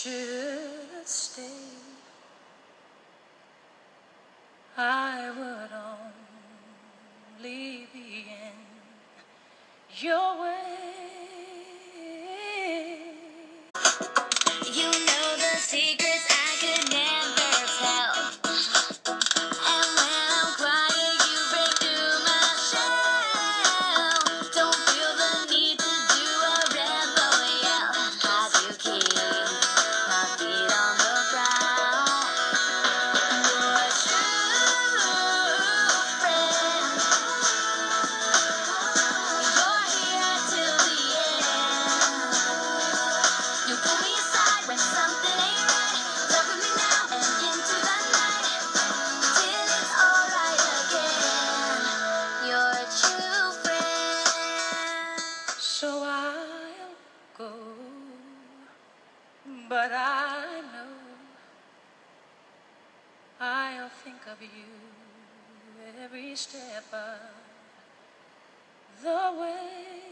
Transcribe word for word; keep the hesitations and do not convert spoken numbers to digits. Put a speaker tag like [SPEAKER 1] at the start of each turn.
[SPEAKER 1] should stay, I would only be in your way. You know the secrets I could never tell, and when I'm crying you break through my shell. Don't feel the need to do a rebel yell, 'cause you keep my feet on the ground. You're a true friend. You're here till the end. You pull me aside when something ain't right. Talk with me now and into the night, till it's alright again. You're a true friend. So I'll go, but I know I'll think of you every step of the way.